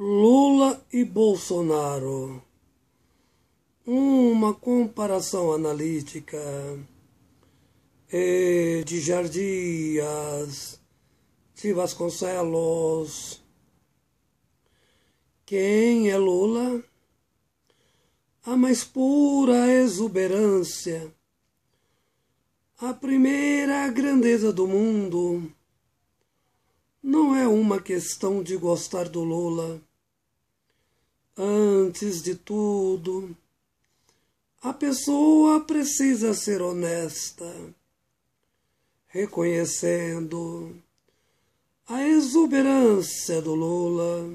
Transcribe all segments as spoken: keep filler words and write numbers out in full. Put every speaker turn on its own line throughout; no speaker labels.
Lula e Bolsonaro. Uma comparação analítica e de Jardias, de Vasconcelos. Quem é Lula? A mais pura exuberância, a primeira grandeza do mundo. Não é uma questão de gostar do Lula. Antes de tudo, a pessoa precisa ser honesta, reconhecendo a exuberância do Lula.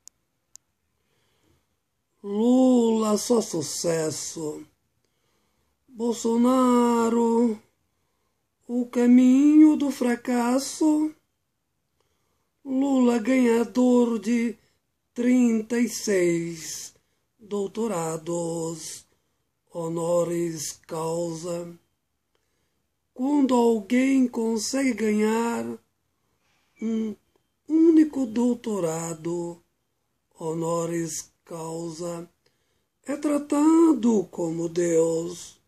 Lula só sucesso. Bolsonaro, o caminho do fracasso. Lula ganhador de trinta e seis doutorados honoris causa. Quando alguém consegue ganhar um único doutorado honoris causa, é tratado como Deus.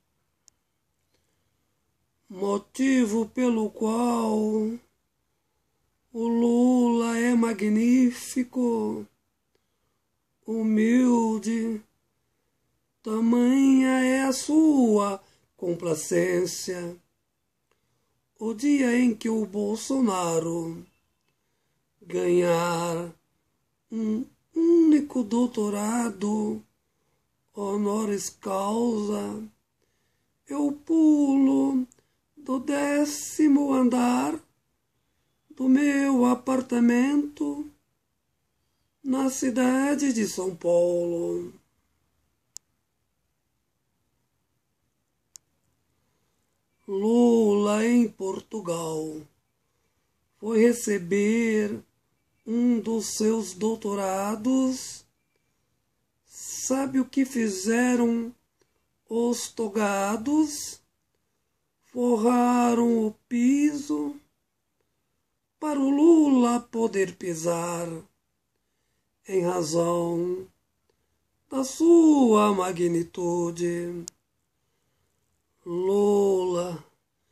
Motivo pelo qual o Lula é magnífico, humilde, tamanha é a sua complacência. O dia em que o Bolsonaro ganhar um único doutorado honoris causa, eu pulo do décimo andar do meu apartamento na cidade de São Paulo. Lula, em Portugal, foi receber um dos seus doutorados. Sabe o que fizeram os togados? Forraram o piso para o Lula poder pisar, em razão da sua magnitude. Lula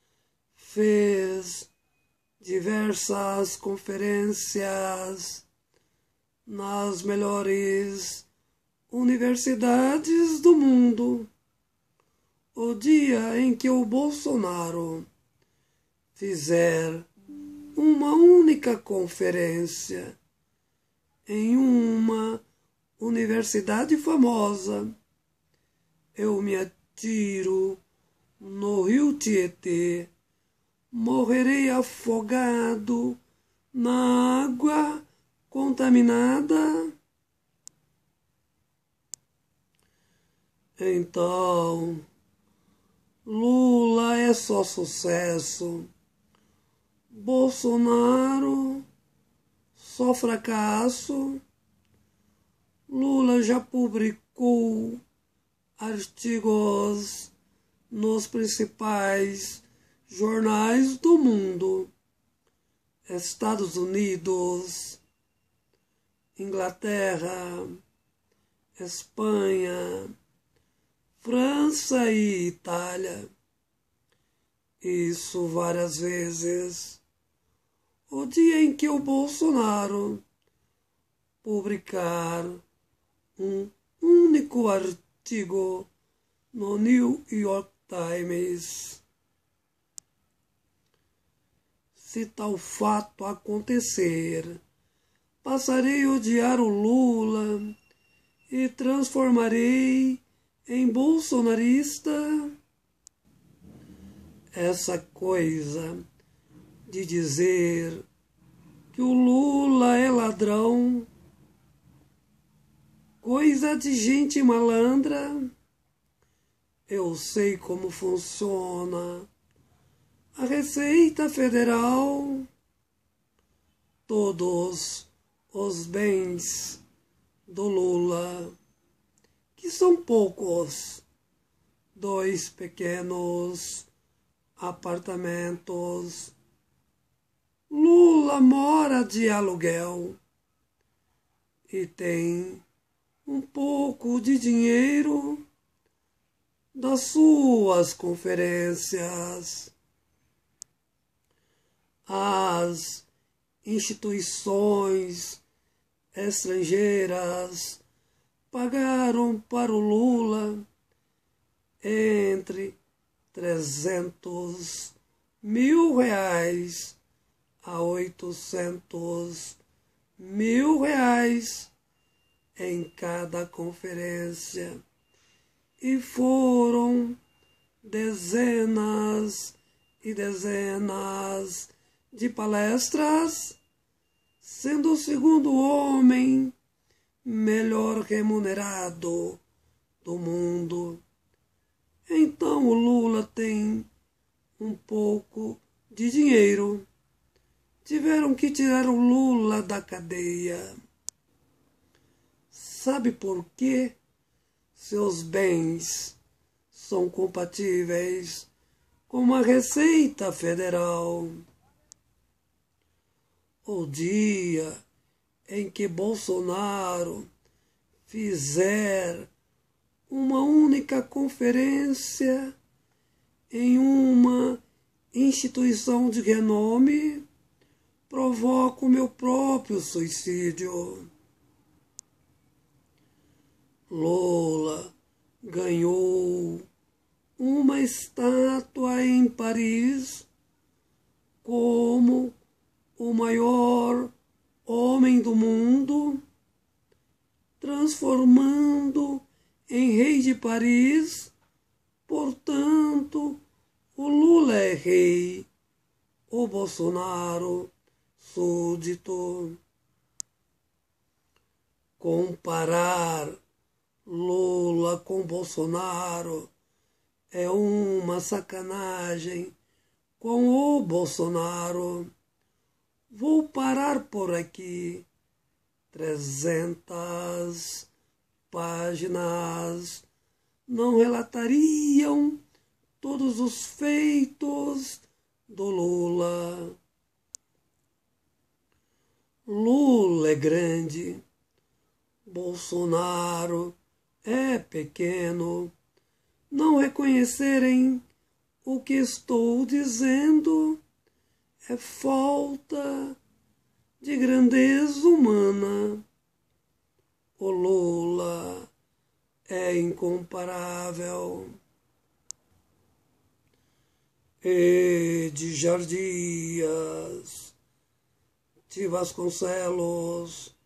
fez diversas conferências nas melhores universidades do mundo. O dia em que o Bolsonaro fizer uma única conferência em uma universidade famosa, eu me atiro no rio Tietê, morrerei afogado na água contaminada. Então, Lula é só sucesso. Bolsonaro, só fracasso. Lula já publicou artigos nos principais jornais do mundo: Estados Unidos, Inglaterra, Espanha, França e Itália. Isso várias vezes. O dia em que o Bolsonaro publicar um único artigo no New York Times, se tal fato acontecer, passarei a odiar o Lula e transformarei em bolsonarista. Essa coisa de dizer que o Lula é ladrão, coisa de gente malandra. Eu sei como funciona a Receita Federal. Todos os bens do Lula, que são poucos, dois pequenos apartamentos, Lula mora de aluguel e tem um pouco de dinheiro das suas conferências. As instituições estrangeiras pagaram para o Lula entre trezentos mil reais a oitocentos mil reais em cada conferência, e foram dezenas e dezenas de palestras, sendo o segundo homem melhor remunerado do mundo. Então o Lula tem um pouco de dinheiro. Tiveram que tirar o Lula da cadeia. Sabe por quê? Seus bens são compatíveis com a Receita Federal. O dia em que Bolsonaro fizer uma única conferência em uma instituição de renome, provoco o meu próprio suicídio. Lula ganhou uma estátua em Paris como o maior homem do mundo, transformando em rei de Paris. Portanto, o Lula é rei, o Bolsonaro súdito. Comparar Lula com Bolsonaro é uma sacanagem com o Bolsonaro. Vou parar por aqui. Trezentas páginas não relatariam todos os feitos do Lula. Lula é grande, Bolsonaro é pequeno. Não reconhecerem o que estou dizendo é falta de grandeza humana. O Lula é incomparável. E de Jardias, de Vasconcelos,